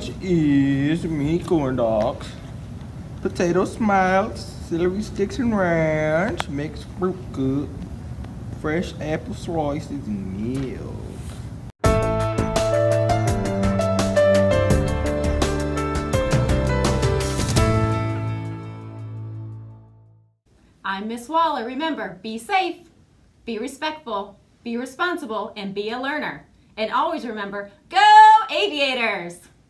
lunch is mini corn dogs, potato smiles, celery sticks and ranch, mixed fruit good, fresh apple slices, and milk. I'm Miss Waller. Remember, be safe, be respectful, be responsible, and be a learner. And always remember, go Aviators!